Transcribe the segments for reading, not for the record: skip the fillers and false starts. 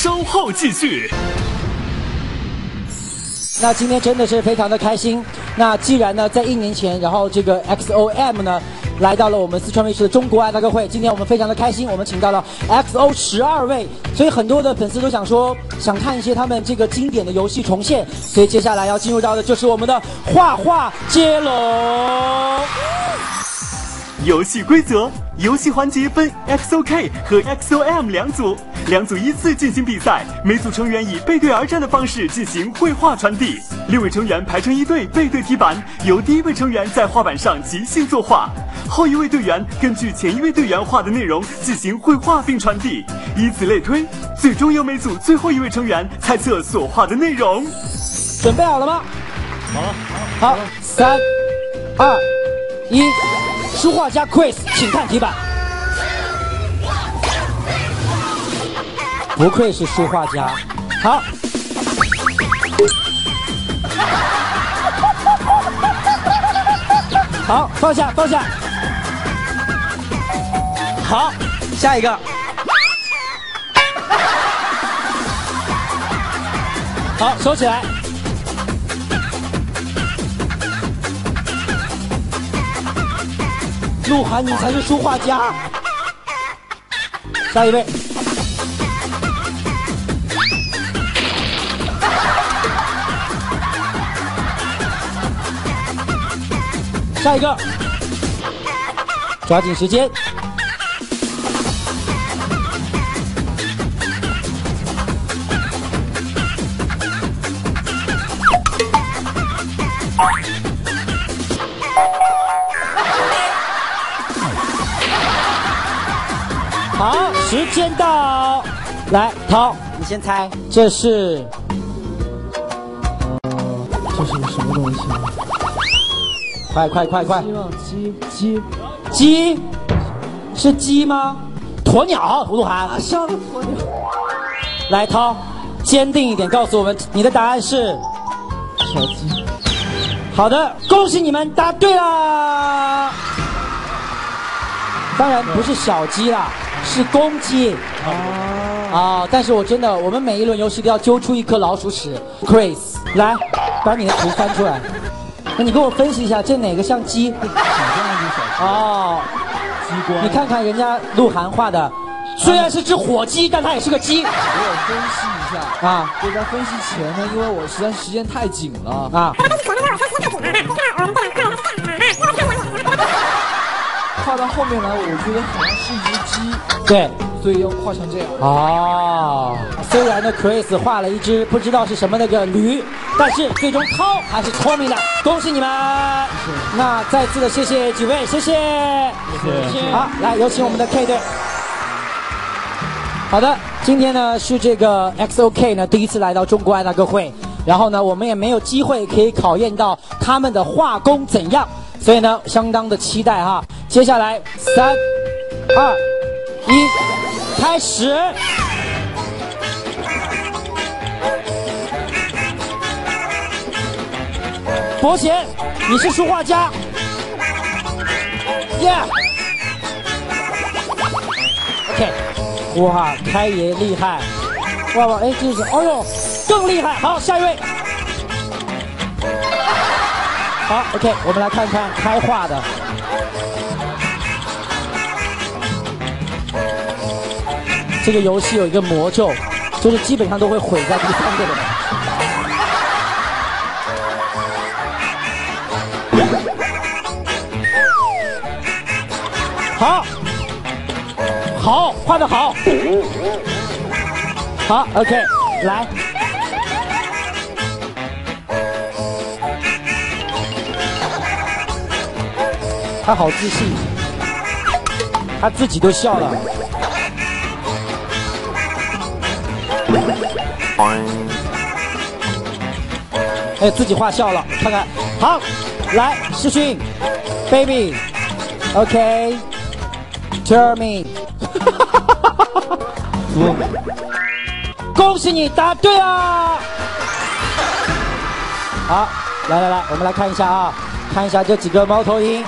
稍后继续。 那今天真的是非常的开心。那既然呢，在1年前，然后这个 XOM 呢来到了我们四川卫视的中国爱大歌会，今天我们非常的开心，我们请到了 XO12位，所以很多的粉丝都想说，想看一些他们这个经典的游戏重现，所以接下来要进入到的就是我们的画画接龙。 游戏规则：游戏环节分 XOK 和 XOM 两组，两组依次进行比赛，每组成员以背对而战的方式进行绘画传递，6位成员排成一队，背对题板，由第1位成员在画板上即兴作画，后1位队员根据前1位队员画的内容进行绘画并传递，以此类推，最终由每组最后1位成员猜测所画的内容。 准备好了吗？ 好了， 好，3、2、1。书画家 Chris， 请看题板。不愧是书画家。好，好，放下，放下。好，下一个。好，收起来。鹿晗，你才是书画家。下一位。下一个。抓紧时间。好，时间到，来，涛，你先猜，这是， 这是个什么东西？ 快！ 鸡， 是鸡吗？鸵鸟，鹿晗， 像个鸵鸟。 来，涛，坚定一点，告诉我们你的答案是小鸡。 好的，恭喜你们答对啦！当然不是小鸡啦。是公鸡但是我们每一轮游戏都要揪出一颗老鼠屎。Chris， 来，把你的图翻出来。那你给我分析一下，这哪个像鸡？ 挺像一只小鸡。 哦， 鸡冠。 你看看人家鹿晗画的，虽然是只火鸡，但它也是个鸡。 我有分析一下啊，就在分析前呢，因为我实在时间太紧了啊。画到后面来，我觉得好像是一只鸡， 对， 所以要画成这样。 哦，虽然呢 ，Chris 画了一只不知道是什么那个驴，但是最终涛还是聪明的，恭喜你们！那再次的谢谢几位，谢谢。好，来有请我们的 K 队。好的，今天呢是这个 XOK 呢第一次来到中国爱大歌会，然后呢我们也没有机会可以考验到他们的画工怎样，所以呢相当的期待哈。接下来3、2、1，开始。伯贤，你是书画家。OK， 哇，开爷厉害。哇，哎，这是，哦呦，更厉害。好，下一位。好 ，OK， 我们来看看开画的。这个游戏有一个魔咒，就是基本上都会毁在第3个的。好，画得好。好 ，OK， 来。他好自信，他自己都笑了。哎，自己画笑了，看看。好，来，世勋 ，baby，OK，tell me， 恭喜你答对啊！好，来，我们来看一下啊，看一下这几个猫头鹰。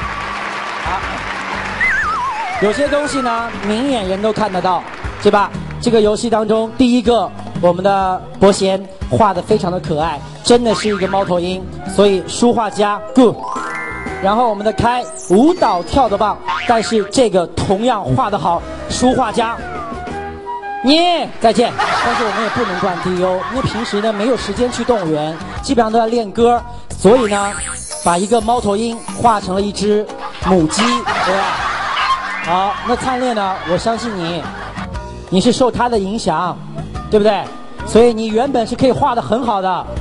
好，有些东西呢，明眼人都看得到，对吧？ 这个游戏当中，第一个我们的伯贤画的非常的可爱，真的是一个猫头鹰，所以书画家 good。然后我们的开舞蹈跳得棒，但是这个同样画得好，书画家。你再见，但是我们也不能冠低优，因为平时呢没有时间去动物园，基本上都在练歌，所以呢，把一个猫头鹰画成了一只母鸡，对吧？好，那灿烈呢？我相信你是受他的影响，对不对？所以你原本是可以画得很好的，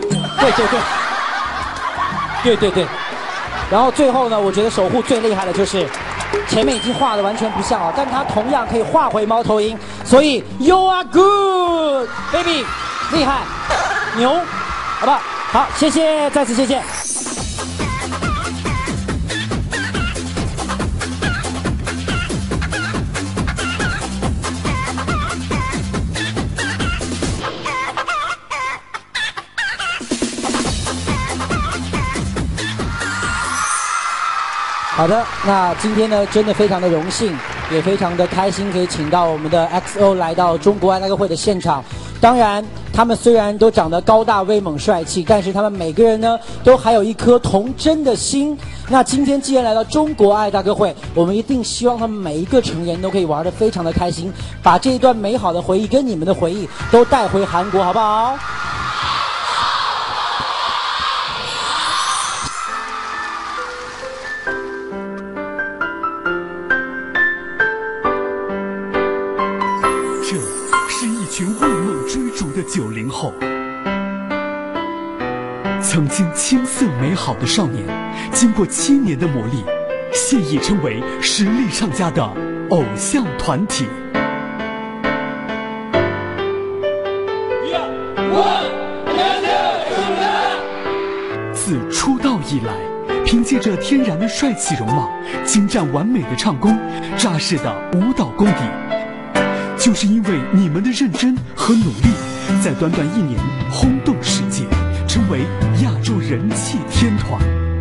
对。然后最后呢，我觉得守护最厉害的就是。前面已经画的完全不像了，但他同样可以画回猫头鹰，所以 You are good, baby， 厉害，牛，好不好？好，谢谢，再次谢谢。好的，那今天呢，真的非常的荣幸，也非常的开心，可以请到我们的 XO 来到中国爱大歌会的现场。当然，他们虽然都长得高大威猛帅气，但是他们每个人呢，都还有一颗童真的心。那今天既然来到中国爱大歌会，我们一定希望他们每一个成员都可以玩得非常的开心，把这一段美好的回忆跟你们的回忆都带回韩国，好不好？ 群为梦追逐的90后，曾经青涩美好的少年，经过7年的磨砺，现已成为实力上佳的偶像团体。自出道以来，凭借着天然的帅气容貌、精湛完美的唱功、扎实的舞蹈功底。就是因为你们的认真和努力，在短短1年轰动世界，成为亚洲人气天团。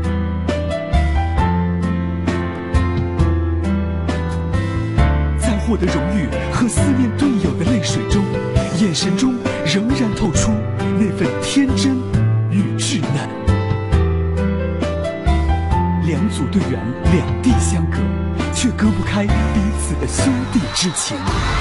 在获得荣誉和思念队友的泪水中，眼神中仍然透出那份天真与稚嫩。2组队员2地相隔，却隔不开彼此的兄弟之情。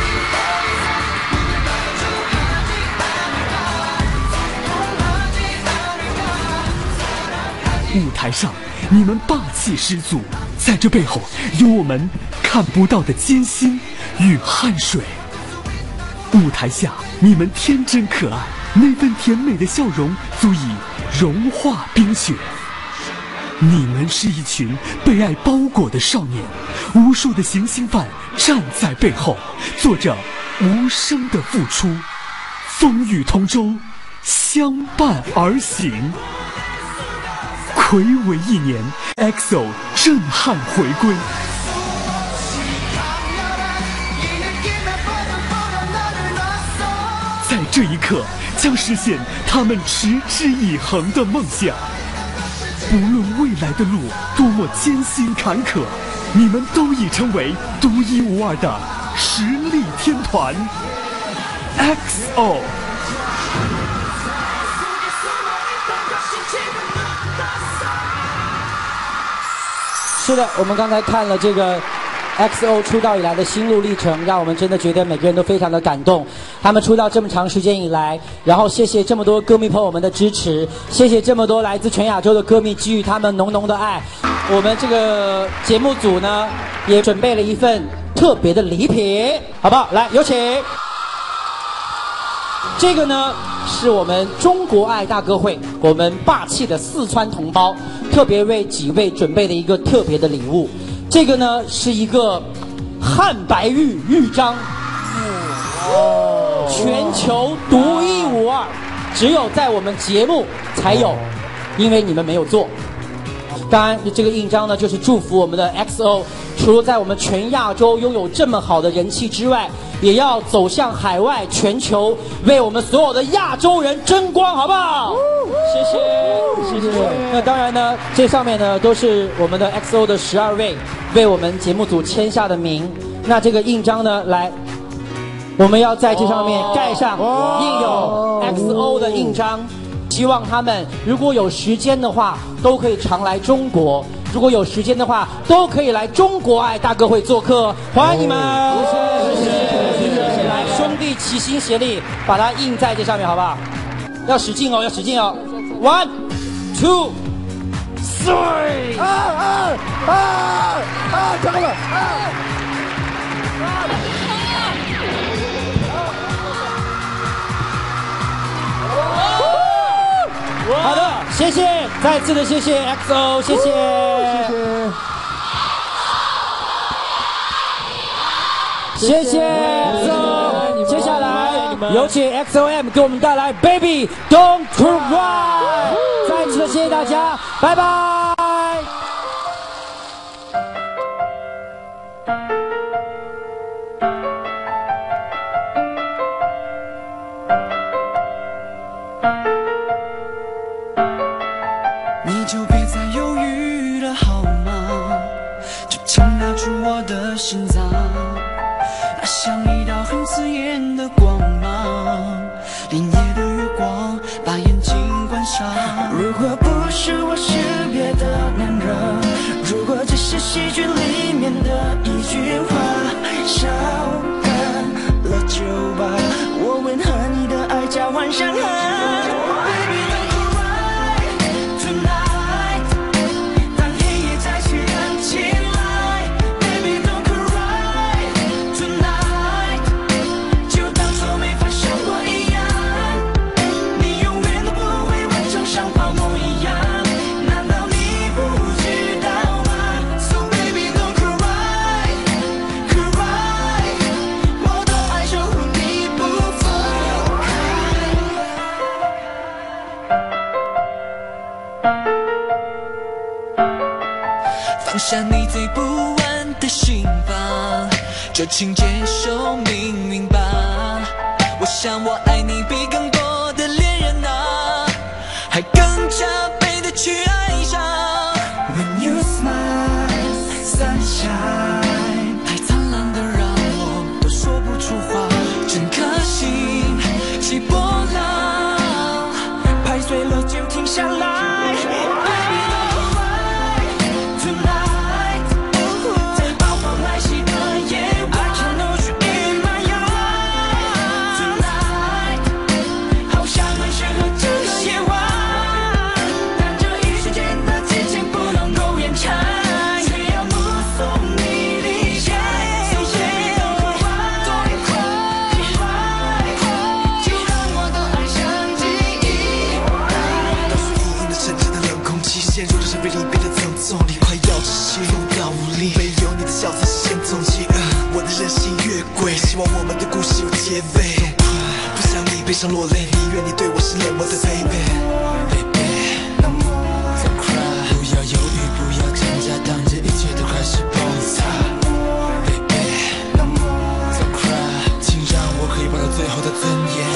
舞台上，你们霸气十足，在这背后有我们看不到的艰辛与汗水。舞台下，你们天真可爱，那份甜美的笑容足以融化冰雪。你们是一群被爱包裹的少年，无数的行星犯站在背后，做着无声的付出，风雨同舟，相伴而行。睽违1年 ，XO 震撼回归。在这一刻，将实现他们持之以恒的梦想。不论未来的路多么艰辛坎坷，你们都已成为独一无二的实力天团 XO。 是的，我们刚才看了这个 XO 出道以来的心路历程，让我们真的觉得每个人都非常的感动。他们出道这么长时间以来，然后谢谢这么多歌迷朋友们的支持，谢谢这么多来自全亚洲的歌迷给予他们浓浓的爱。我们这个节目组呢，也准备了一份特别的礼品，好不好？来，有请。这个呢，是我们中国爱大歌会，我们霸气的四川同胞特别为几位准备的一个特别的礼物。这个呢，是一个汉白玉玉章，全球独一无二，只有在我们节目才有，因为你们没有做。当然，这个印章呢，就是祝福我们的 XO， 除了在我们全亚洲拥有这么好的人气之外，也要走向海外、全球，为我们所有的亚洲人争光，好不好？谢谢，谢谢。那当然呢，这上面呢都是我们的 XO 的12位为我们节目组签下的名。那这个印章呢，来， 我们要在这上面盖上印有 XO 的印章。希望他们如果有时间的话，都可以常来中国。如果有时间的话，都可以来中国爱大歌会做客，欢迎你们！谢谢！来，兄弟齐心协力，把它印在这上面，好不好？要使劲哦，要使劲哦 ！1, 2, 3！ 成功了！ 好的，谢谢，再次的谢谢 XO， 谢谢，谢谢 XO。接下来有请 XOM 给我们带来 Baby Don't Cry， 再次的谢谢大家，拜拜。 你就别再犹豫了好吗？就请拿出我的心脏，它像一道很刺眼的光芒，连夜的月光把眼睛关上。如果不是我识别的难人，如果只是戏剧里面的一句话，烧干了酒吧，我吻和你的爱交换伤痕。放下你最不安的心吧，就请接受命运吧。我想我爱你比更多的恋人啊，还更加倍的去爱上。When you smile, sunshine， 太灿烂的让我都说不出话，整颗心起波浪，拍碎了就停下来。希望我们的故事有结尾，不想你悲伤落泪，宁愿你对我是冷漠的 baby。不要犹豫，不要挣扎，当这一切都开始崩塌。baby， 请让我可以抱到最后的尊严。